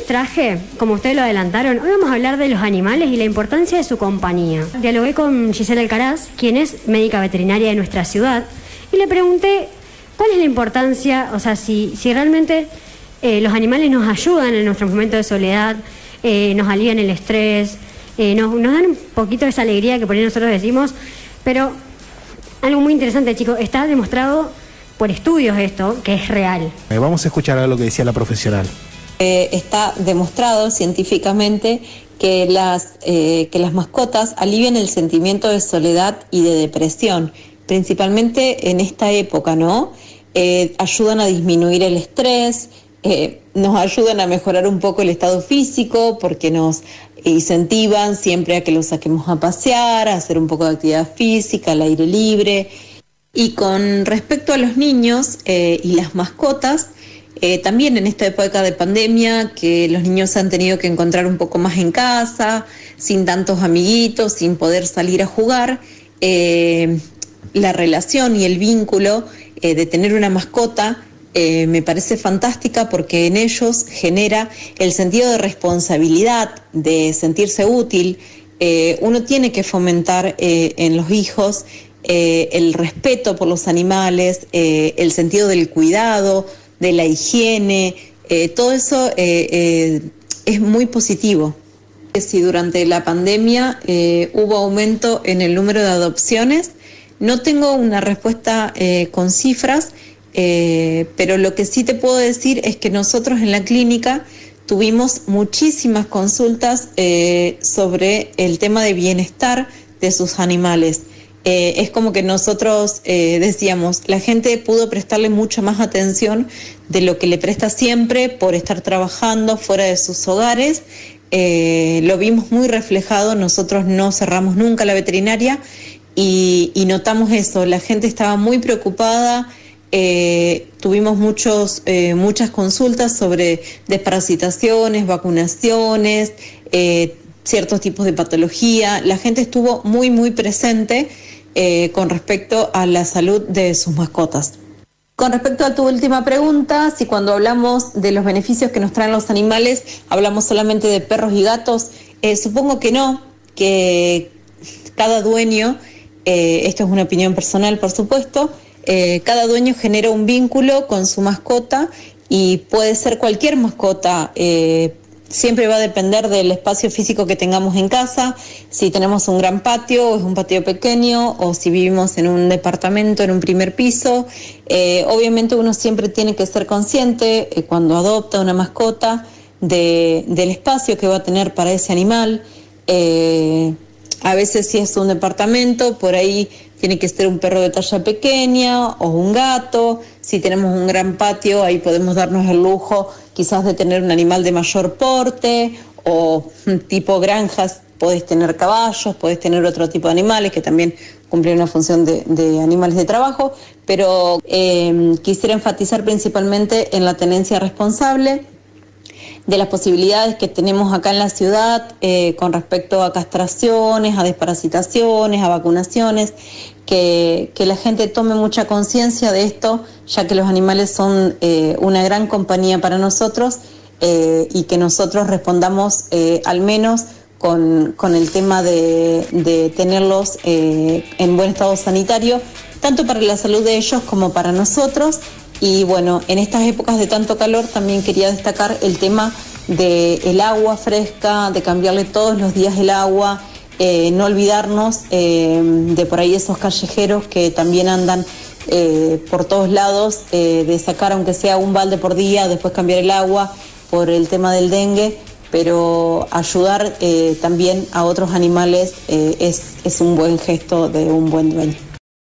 les traje, como ustedes lo adelantaron, hoy vamos a hablar de los animales y la importancia de su compañía. Dialogué con Gisela Alcaraz, quien es médica veterinaria de nuestra ciudad, y le pregunté cuál es la importancia, o sea, si realmente los animales nos ayudan en nuestros momentos de soledad, nos alivian el estrés, nos dan un poquito de esa alegría que por ahí nosotros decimos, pero algo muy interesante, chicos, está demostrado por estudios esto, que es real. Vamos a escuchar a lo que decía la profesional. Está demostrado científicamente que las mascotas alivian el sentimiento de soledad y de depresión, principalmente en esta época, ¿no? Ayudan a disminuir el estrés, nos ayudan a mejorar un poco el estado físico porque nos incentivan siempre a que los saquemos a pasear, a hacer un poco de actividad física, al aire libre. Y con respecto a los niños y las mascotas, también en esta época de pandemia, que los niños se han tenido que encontrar un poco más en casa, sin tantos amiguitos, sin poder salir a jugar, la relación y el vínculo de tener una mascota me parece fantástica porque en ellos genera el sentido de responsabilidad, de sentirse útil. Uno tiene que fomentar en los hijos el respeto por los animales, el sentido del cuidado, de la higiene, todo eso es muy positivo. Si durante la pandemia hubo aumento en el número de adopciones, no tengo una respuesta con cifras, pero lo que sí te puedo decir es que nosotros en la clínica tuvimos muchísimas consultas sobre el tema de bienestar de sus animales. Es como que nosotros decíamos, la gente pudo prestarle mucha más atención de lo que le presta siempre por estar trabajando fuera de sus hogares. Lo vimos muy reflejado, nosotros no cerramos nunca la veterinaria y notamos eso, la gente estaba muy preocupada. Tuvimos muchas consultas sobre desparasitaciones, vacunaciones, ciertos tipos de patología. La gente estuvo muy presente con respecto a la salud de sus mascotas. Con respecto a tu última pregunta, si cuando hablamos de los beneficios que nos traen los animales, hablamos solamente de perros y gatos, supongo que no, que cada dueño, esto es una opinión personal por supuesto, cada dueño genera un vínculo con su mascota y puede ser cualquier mascota, siempre va a depender del espacio físico que tengamos en casa, si tenemos un gran patio o es un patio pequeño o si vivimos en un departamento, en un primer piso. Obviamente uno siempre tiene que ser consciente cuando adopta una mascota del espacio que va a tener para ese animal. A veces si es un departamento, por ahí tiene que ser un perro de talla pequeña o un gato. Si tenemos un gran patio, ahí podemos darnos el lujo quizás de tener un animal de mayor porte o tipo granjas, podés tener caballos, podés tener otro tipo de animales que también cumplen una función de animales de trabajo, pero quisiera enfatizar principalmente en la tenencia responsable, de las posibilidades que tenemos acá en la ciudad con respecto a castraciones, a desparasitaciones, a vacunaciones, que la gente tome mucha conciencia de esto, ya que los animales son una gran compañía para nosotros y que nosotros respondamos al menos con el tema de tenerlos en buen estado sanitario, tanto para la salud de ellos como para nosotros. Y bueno, en estas épocas de tanto calor también quería destacar el tema del agua fresca, de cambiarle todos los días el agua, no olvidarnos de por ahí esos callejeros que también andan por todos lados, de sacar aunque sea un balde por día, después cambiar el agua por el tema del dengue, pero ayudar también a otros animales es un buen gesto de un buen dueño.